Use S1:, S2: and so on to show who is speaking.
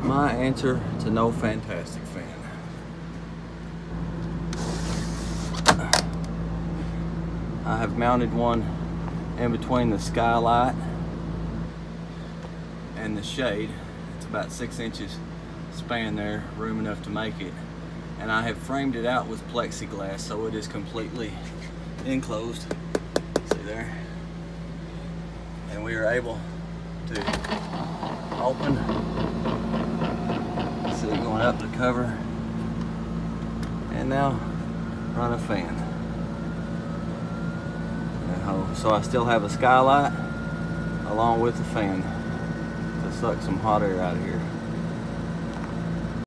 S1: My answer to no fantastic fan. I have mounted one in between the skylight and the shade. It's about 6 inches span there, room enough to make it. And I have framed it out with plexiglass so it is completely enclosed. See there? And we are able to open, see it going up the cover, and now run a fan. So I still have a skylight along with the fan to suck some hot air out of here.